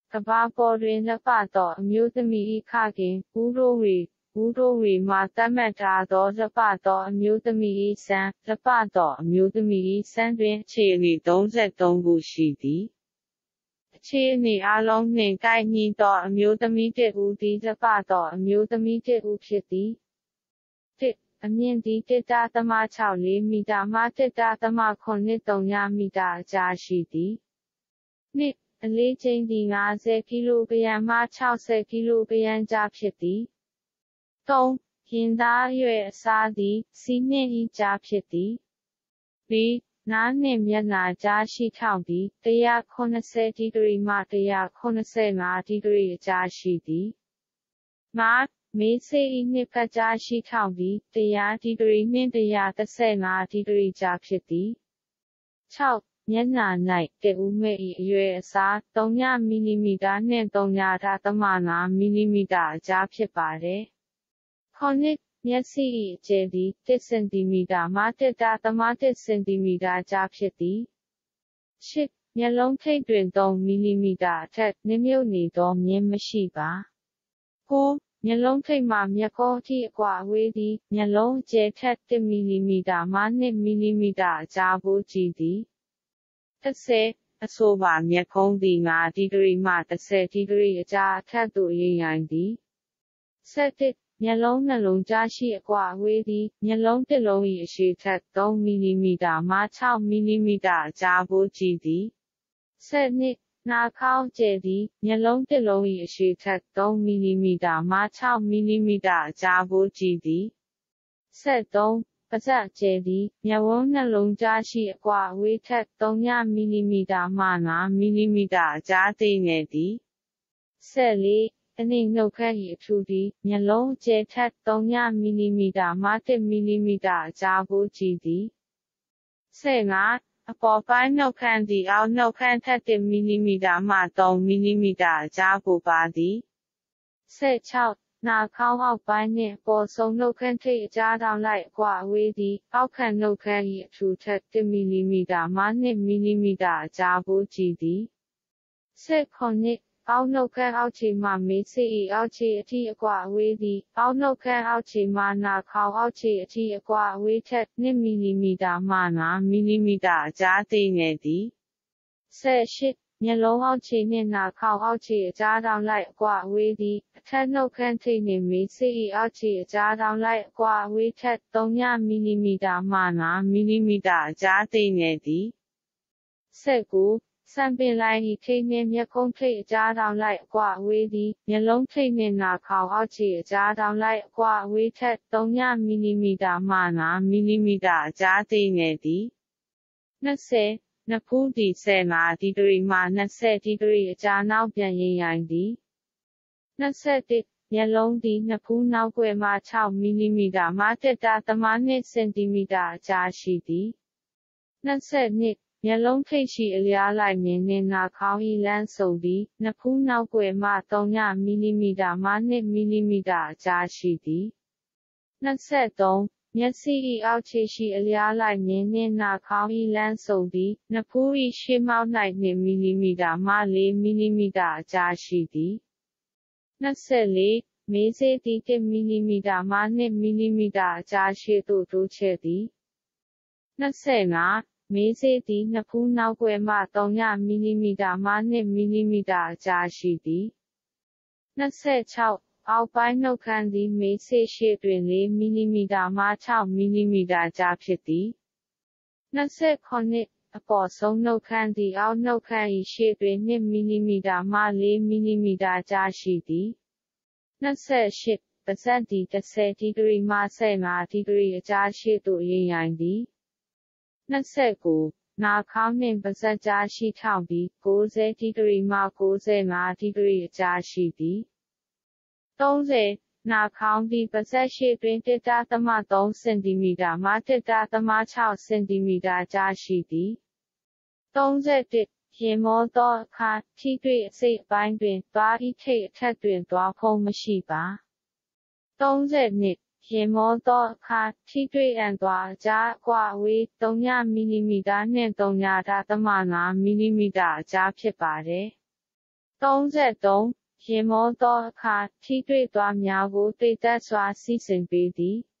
ကမ္ဘာပေါ်တွင်လက်ပသောအမျိုးသမီး၏ခခင်ဦးတိုးဝေမှသတ်မှတ်ထားသောလက်ပသောအမျိုးသမီး၏စံလက်ပသောအမျိုးသမီး၏စံတွင်အခြေအနေ33ခုရှိသည်အခြေအနေအလုံးနှင့်ကိုက်ညီသောအမျိုးသမီးတစ်ဦးသည်လက်ပသောအမျိုးသမီးတစ်ဦးဖြစ်သည်အမြင့်သည် 1.64 မီတာမှ 1.83 မီတာအကြားရှိသည်2အလေးချိန်သည်50ကီလိုဂရမ်မှ60ကီလိုဂရမ်ကြားဖြစ်သည်3ရင်သားအရွယ်အစားသည်စီးနှင့်ဤကြားဖြစ်သည်4နားနှင့်မျက်နှာကြားရှိထောင့်သည်180ဒီဂရီမှ185ဒီဂရီအကြားရှိသည်5မေးစေ၏နှစ်ဖက်ကြားရှိထောင့်သည်100ဒီဂရီနှင့်135ဒီဂရီကြားဖြစ်သည်6မျက်နှာ၌တဦးမဲ့၏အရွယ်အစား3မီလီမီတာနှင့်3.5မီလီမီတာအကြားဖြစ်ပါသည်9မျက်စိ၏အကျယ်သည်1စင်တီမီတာမှ1.1စင်တီမီတာကြားဖြစ်သည်10မျက်လုံးထိပ်တွင်3မီလီမီတာအထက်နစ်မြုပ်နေသောမြင်းမရှိပါ9မျက်လုံးထိပ်မှမျက်ခုံးအထိအကွာအဝေးသည်မျက်လုံးအကျယ်ထက်1မီလီမီတာမှ2မီလီမီတာအကြားပိုကြည့်သည်10အဆိုပါမျက်ခုံးသည်5ဒီဂရီမှ10ဒီဂရီအကြားအထက်သို့ရိပ်ရိုင်းသည်11မျက်လုံးနှလုံးကြားရှိအကွာအဝေးသည်မျက်လုံးတစ်လုံး၏အရှည်ထက်3မီလီမီတာမှ6မီလီမီတာအကြားပိုကြည့်သည်12နှာခေါင်းကျယ်သည်မျက်လုံးတစ်လုံး၏အရှည်ထက်3မီလီမီတာမှ6မီလီမီတာအကြားပိုကြည့်သည်13ပါးစပ်ကျယ်သည်မျက်ဝန်းနှလုံးကြားရှိအကွာအဝေးထက်3မီလီမီတာမှ5မီလီမီတာအကြားသေးငယ်သည်14အနှိမ့်နှုတ်ခမ်း၏အထူသည်မျက်လုံးအကျယ်ထက်3မီလီမီတာမှ1မီလီမီတာအကြားပိုကြည့်သည်15အပေါ်ပိုင်းနှုတ်ခမ်းသည်အောက်နှုတ်ခမ်းထက်1မီလီမီတာမှ3မီလီမီတာအကြားပိုပါသည်16နှာခေါင်းအောက်ပိုင်းနှင့်အပေါ်ဆုံးနှုတ်ခမ်းထိပ်အကြားတောင်လိုက်အကွာအဝေးသည်အောက်ခံနှုတ်ခမ်း၏အထူထက်1မီလီမီတာမှ2မီလီမီတာအကြားပိုကြည့်သည်17အောက်နှုတ်ခမ်းအောက်ခြေမှမေးစေ၏အောက်ခြေအထိအကွာအဝေးသည်အောက်နှုတ်ခမ်းအောက်ခြေမှနှာခေါင်းအောက်ခြေအထိအကွာအဝေးထက်2မီလီမီတာမှ5မီလီမီတာအကြားသေးငယ်သည်18မျက်လုံးအောက်ခြေနှင့်နှာခေါင်းအောက်ခြေအကြားတောင်လိုက်အကွာအဝေးသည်အထက်နှုတ်ခမ်းထိပ်နှင့်မေးစေ၏အောက်ခြေအကြားတောင်လိုက်အကွာအဝေးထက်3မီလီမီတာမှ5မီလီမီတာအကြားသေးငယ်သည်19စံပင်လိုင်း၏ထိပ်နှင့်မျက်ခုံးထိပ်အကြားတောင်လိုက်အကွာအဝေးသည်မျက်လုံးထိပ်နှင့်နှာခေါင်းအောက်ခြေအကြားတောင်လိုက်အကွာအဝေးထက်3မီလီမီတာမှ5မီလီမီတာအကြားသေးငယ်သည်20နဖူးသည်15ဒီဂရီမှ20ဒီဂရီအကြားနောက်ပြန်ရိပ်ရိုင်းသည်21မျက်လုံးသည်နဖူးနောက်ွယ်မှ6မီလီမီတာမှ1.2စင်တီမီတာအကြားရှိသည်22မျက်လုံးထိပ်ရှိအလျားလိုက်မြင်နှင့်နှာခေါင်း၏လမ်းဆုံသည်နဖူးနောက်ွယ်မှ3မီလီမီတာမှ2မီလီမီတာအကြားရှိသည်23မျက်စိ၏အောက်ခြေရှိအလျားလိုက်မြင်နှင့်နှာခေါင်း၏လမ်းဆုံသည်နဖူး၏ရှေ့မှောက်၌2မီလီမီတာမှ4မီလီမီတာအကြားရှိသည်24မေးစေသည်1မီလီမီတာမှ2မီလီမီတာအကြားရှေ့သို့တိုးချဲ့သည်25မေးစေသည်နဖူးနောက်ွယ်မှ3မီလီမီတာမှ2မီလီမီတာအကြားရှိသည်26အောက်ပိုင်းနှုတ်ခမ်းသည်မေးစေရှေ့တွင်4မီလီမီတာမှ6မီလီမီတာကြားဖြစ်သည်29အပေါ်ဆုံးနှုတ်ခမ်းသည်အောက်နှုတ်ခမ်း၏ရှေ့တွင်2မီလီမီတာမှ4မီလီမီတာကြားရှိသည်28ပါးစပ်သည်10ဒီဂရီမှ15ဒီဂရီအကြားရှေ့သို့ရိပ်ရိုင်းသည်29နှာခေါင်းနှင့်ပါးစပ်ကြားရှိထောင့်သည်90ဒီဂရီမှ95ဒီဂရီအကြားရှိသည်30နှာခေါင်းသည်ပါးစပ်ရှေ့တွင်1.3စင်တီမီတာမှ1.6စင်တီမီတာကြားရှိသည်31ရင်မောသောအခါထိတွေ့အစိတ်အပိုင်းတွင်သွား၏ထိပ်အထက်တွင်သွားဖုံးမရှိပါ32ရင်မောသောအခါထိတွေ့အံသွားအကြားအကွာအဝေး3မီလီမီတာနှင့်3.5မီလီမီတာအကြားဖြစ်ပါသည် 33. ယာဉ်မောသောအခါထိတွေ့သွားများကိုတိတ်တက်စွာစီစဉ်ပေးသည်